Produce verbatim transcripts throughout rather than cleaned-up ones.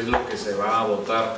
es lo que se va a votar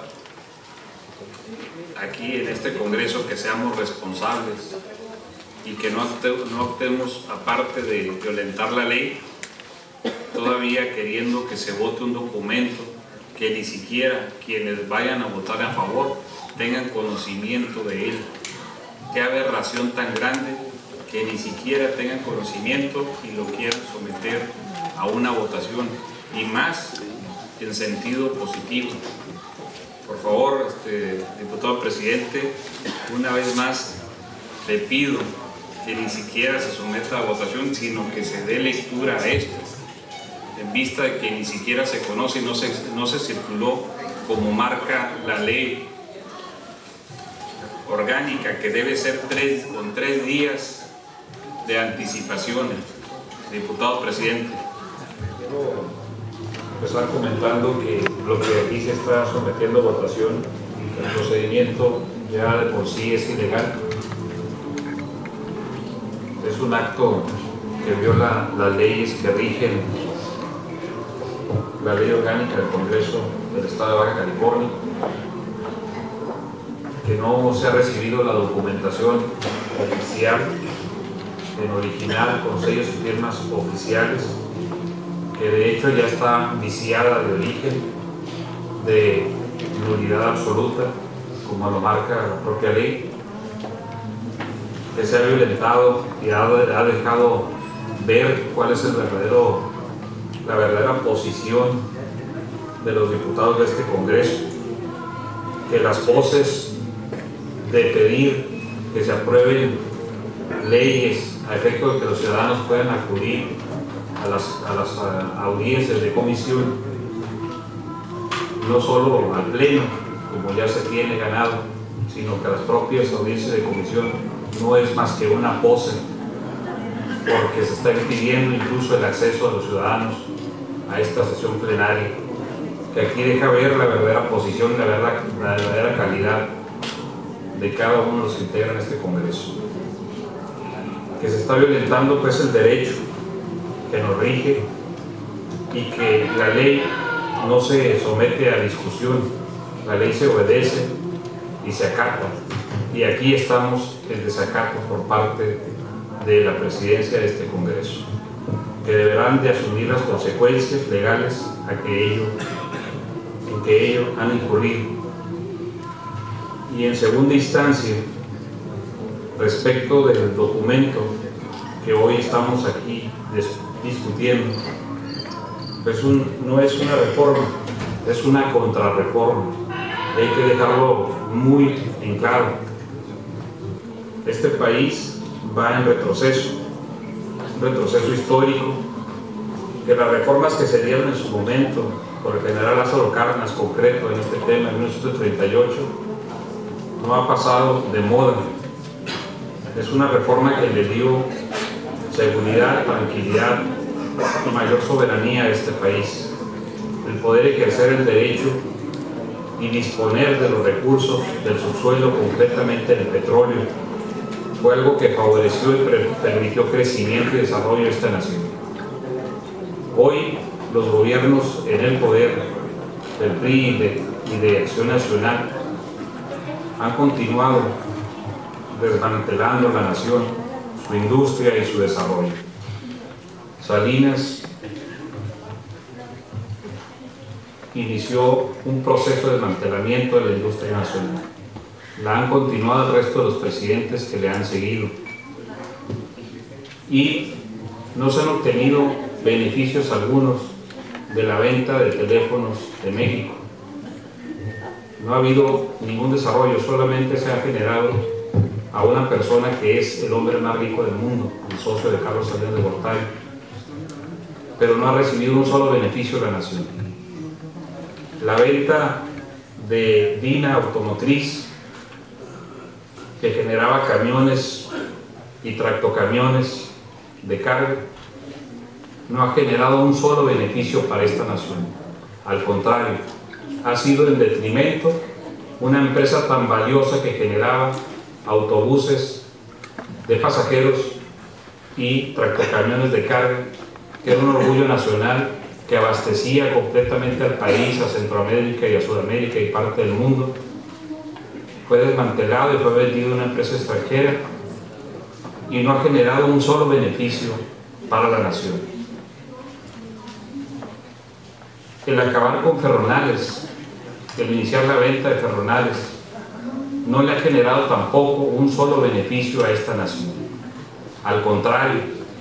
aquí en este Congreso, que seamos responsables y que no, no optemos, aparte de violentar la ley, todavía queriendo que se vote un documento que ni siquiera quienes vayan a votar a favor tengan conocimiento de él. Qué aberración tan grande que ni siquiera tengan conocimiento y lo quieran someter a una votación, y más en sentido positivo. Por favor, este, diputado presidente, una vez más le pido que ni siquiera se someta a votación, sino que se dé lectura a esto, en vista de que ni siquiera se conoce y no se, no se circuló como marca la ley orgánica, que debe ser tres, con tres días de anticipación. Diputado presidente. Quiero empezar comentando que lo que aquí se está sometiendo a votación, el procedimiento ya de por sí es ilegal. Es un acto que viola las leyes que rigen la ley orgánica del Congreso del Estado de Baja California, que no se ha recibido la documentación oficial en original con sellos y firmas oficiales, que de hecho ya está viciada de origen, de nulidad absoluta, como lo marca la propia ley, que se ha violentado y ha, ha dejado ver cuál es el verdadero, la verdadera posición de los diputados de este Congreso, que las voces de pedir que se aprueben leyes a efecto de que los ciudadanos puedan acudir a las, a las a, audiencias de comisión, no solo al pleno, como ya se tiene ganado, sino que a las propias audiencias de comisión, no es más que una pose, porque se está impidiendo incluso el acceso de los ciudadanos a esta sesión plenaria, que aquí deja ver la verdadera posición, la verdadera, la verdadera calidad de cada uno de los que integran este Congreso. Que se está violentando pues el derecho que nos rige, y que la ley no se somete a discusión, la ley se obedece y se acata, y aquí estamos en desacato por parte de la presidencia de este Congreso, que deberán de asumir las consecuencias legales a que ello, en que ello han incurrido. Y en segunda instancia, respecto del documento que hoy estamos aquí discutiendo, pues un, no es una reforma, es una contrarreforma. Hay que dejarlo muy en claro. Este país va en retroceso, un retroceso histórico, que las reformas que se dieron en su momento por el general Lázaro Cárdenas, concreto en este tema en mil novecientos treinta y ocho, no ha pasado de moda. Es una reforma que le dio seguridad, tranquilidad y mayor soberanía a este país, el poder ejercer el derecho y disponer de los recursos del subsuelo, concretamente el petróleo. Fue algo que favoreció y permitió crecimiento y desarrollo de esta nación. Hoy los gobiernos en el poder del P R I y de, y de Acción Nacional han continuado desmantelando la nación, su industria y su desarrollo. Salinas inició un proceso de desmantelamiento de la industria nacional. La han continuado el resto de los presidentes que le han seguido, y no se han obtenido beneficios algunos de la venta de teléfonos de México. No ha habido ningún desarrollo, solamente se ha generado a una persona que es el hombre más rico del mundo, el socio de Carlos Salinas de Gortari, pero no ha recibido un solo beneficio de la nación. La venta de Dina Automotriz, que generaba camiones y tractocamiones de carga, no ha generado un solo beneficio para esta nación. Al contrario, ha sido en detrimento una empresa tan valiosa que generaba autobuses de pasajeros y tractocamiones de carga, que era un orgullo nacional que abastecía completamente al país, a Centroamérica y a Sudamérica y parte del mundo, fue desmantelado y fue vendido a una empresa extranjera y no ha generado un solo beneficio para la nación. El acabar con Ferronales, el iniciar la venta de Ferronales, no le ha generado tampoco un solo beneficio a esta nación. Al contrario,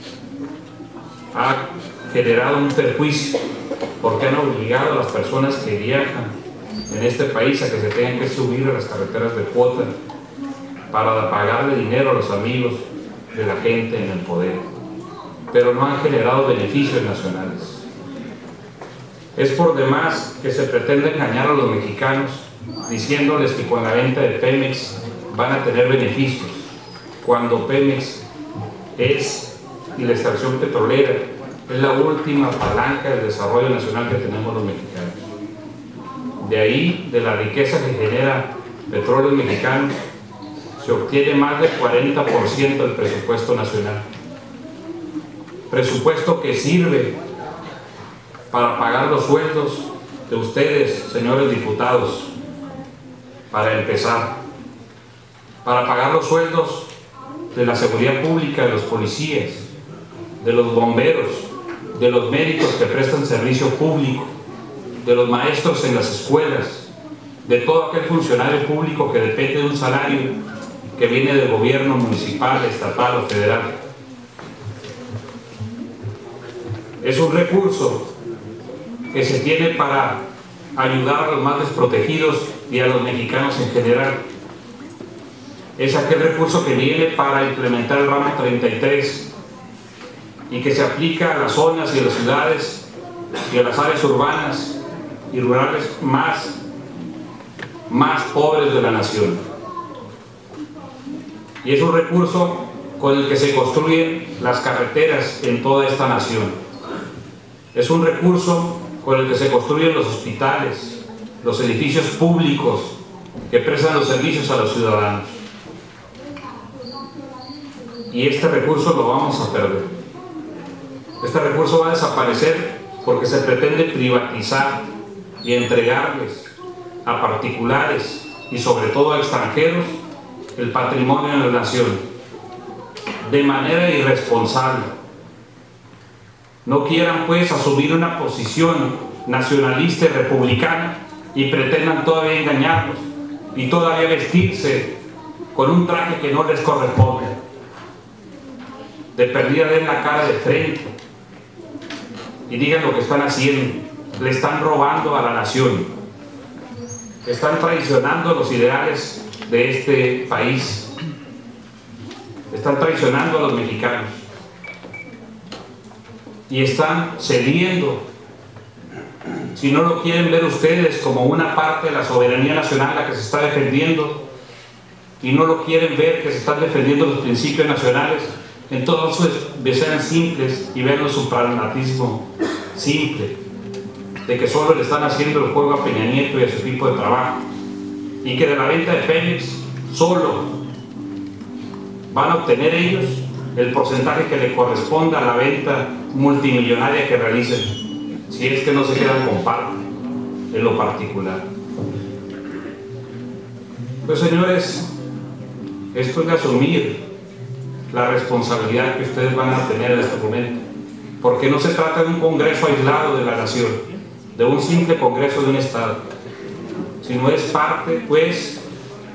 ha generado un perjuicio, porque han obligado a las personas que viajan en este país a que se tengan que subir a las carreteras de cuota para pagarle dinero a los amigos de la gente en el poder, pero no han generado beneficios nacionales. Es por demás que se pretende engañar a los mexicanos diciéndoles que con la venta de Pemex van a tener beneficios, cuando Pemex es, y la extracción petrolera, es la última palanca del desarrollo nacional que tenemos los mexicanos. De ahí, de la riqueza que genera petróleo mexicano, se obtiene más del cuarenta por ciento del presupuesto nacional. Presupuesto que sirve para pagar los sueldos de ustedes, señores diputados, para empezar, para pagar los sueldos de la seguridad pública, de los policías, de los bomberos, de los médicos que prestan servicio público, de los maestros en las escuelas, de todo aquel funcionario público que depende de un salario que viene del gobierno municipal, estatal o federal. Es un recurso que se tiene para ayudar a los más desprotegidos y a los mexicanos en general. Es aquel recurso que viene para implementar el ramo treinta y tres y que se aplica a las zonas y a las ciudades y a las áreas urbanas y rurales más, más pobres de la nación. Y es un recurso con el que se construyen las carreteras en toda esta nación. Es un recurso con el que se construyen los hospitales, los edificios públicos que prestan los servicios a los ciudadanos. Y este recurso lo vamos a perder. Este recurso va a desaparecer porque se pretende privatizar y entregarles a particulares y sobre todo a extranjeros el patrimonio de la nación de manera irresponsable. No quieran pues asumir una posición nacionalista y republicana y pretendan todavía engañarnos y todavía vestirse con un traje que no les corresponde. De perdida den la cara de frente y digan lo que están haciendo. Le están robando a la nación, están traicionando los ideales de este país, están traicionando a los mexicanos y están cediendo, si no lo quieren ver ustedes como una parte de la soberanía nacional la que se está defendiendo y no lo quieren ver que se están defendiendo los principios nacionales, entonces sean simples y vean su pragmatismo simple de que solo le están haciendo el juego a Peña Nieto y a su equipo de trabajo y que de la venta de Pemex solo van a obtener ellos el porcentaje que le corresponda a la venta multimillonaria que realicen, si es que no se quedan con parte en lo particular. Pues señores, esto es de asumir la responsabilidad que ustedes van a tener en este momento, porque no se trata de un congreso aislado de la nación, de un simple congreso de un estado, sino es parte pues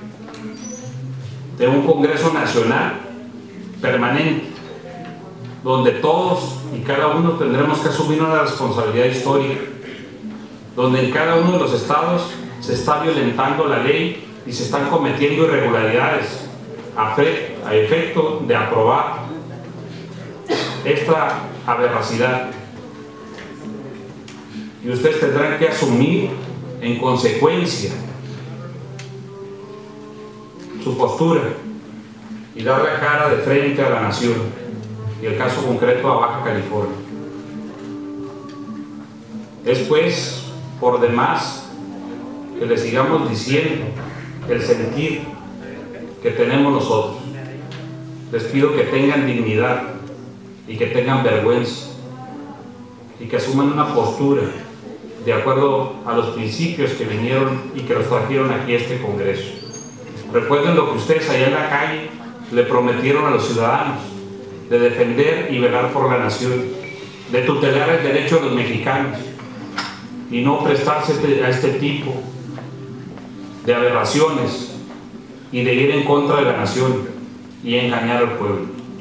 de un congreso nacional permanente, donde todos y cada uno tendremos que asumir una responsabilidad histórica, donde en cada uno de los estados se está violentando la ley y se están cometiendo irregularidades a, fe, a efecto de aprobar esta aberracidad. Y ustedes tendrán que asumir en consecuencia su postura y dar la cara de frente a la nación, y el caso concreto a Baja California. Es pues por demás que le sigamos diciendo el sentir que tenemos nosotros. Les pido que tengan dignidad y que tengan vergüenza, y que asuman una postura de acuerdo a los principios que vinieron y que los trajeron aquí a este Congreso. Recuerden lo que ustedes allá en la calle le prometieron a los ciudadanos, de defender y velar por la nación, de tutelar el derecho de los mexicanos y no prestarse a este tipo de aberraciones y de ir en contra de la nación y engañar al pueblo.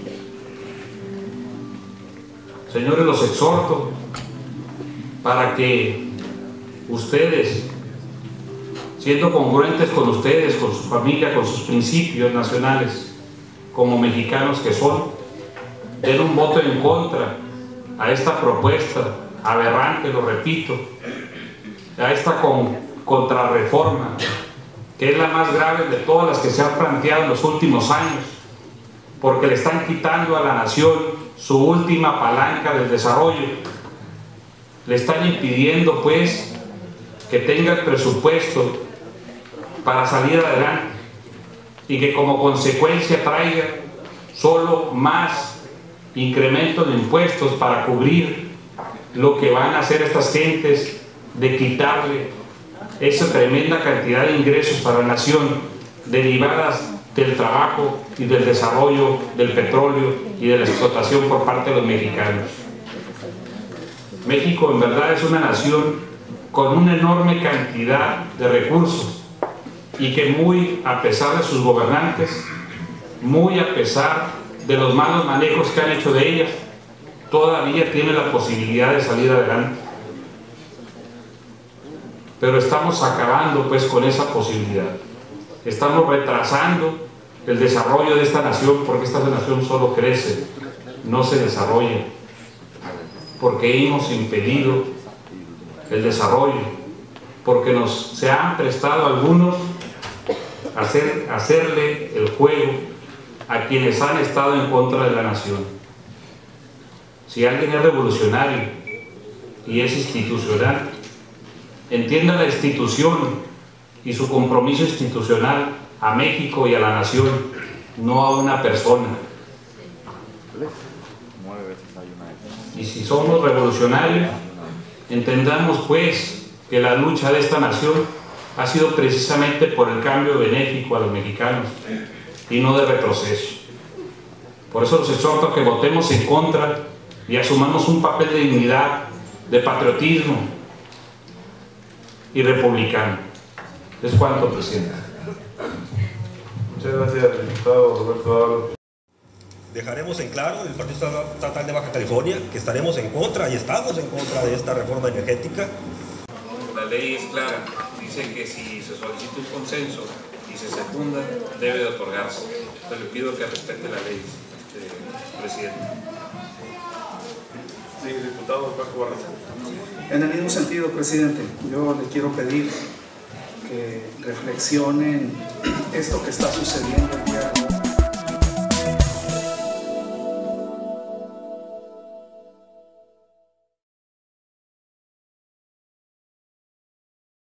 Señores, los exhorto para que ustedes, siendo congruentes con ustedes, con su familia, con sus principios nacionales, como mexicanos que son, den un voto en contra a esta propuesta aberrante, lo repito, a esta con, contrarreforma, que es la más grave de todas las que se han planteado en los últimos años, porque le están quitando a la nación su última palanca del desarrollo. Le están impidiendo, pues, que tenga el presupuesto para salir adelante y que como consecuencia traiga solo más incremento de impuestos para cubrir lo que van a hacer estas gentes, de quitarle esa tremenda cantidad de ingresos para la nación derivadas del trabajo y del desarrollo del petróleo y de la explotación por parte de los mexicanos. México en verdad es una nación con una enorme cantidad de recursos y que muy a pesar de sus gobernantes, muy a pesar de los malos manejos que han hecho de ellas, todavía tiene la posibilidad de salir adelante. Pero estamos acabando pues con esa posibilidad. Estamos retrasando el desarrollo de esta nación, porque esta nación solo crece, no se desarrolla, porque hemos impedido el desarrollo, porque nos se han prestado algunos a hacer, a hacerle el juego a quienes han estado en contra de la nación. Si alguien es revolucionario y es institucional, entienda la institución y su compromiso institucional a México y a la nación, no a una persona. Y si somos revolucionarios, entendamos pues que la lucha de esta nación ha sido precisamente por el cambio benéfico a los mexicanos y no de retroceso. Por eso los exhorto a que votemos en contra y asumamos un papel de dignidad, de patriotismo y republicano. Es cuanto, presidente. Muchas gracias, diputado Roberto Dávalo. Dejaremos en claro el Partido Estatal de Baja California que estaremos en contra y estamos en contra de esta reforma energética. La ley es clara, dice que si se solicita un consenso y se secunda, debe de otorgarse. Entonces le pido que respete la ley, este, presidente. Sí, diputado Paco Barraza. En el mismo sentido, presidente, yo le quiero pedir que reflexionen esto que está sucediendo el día de hoy.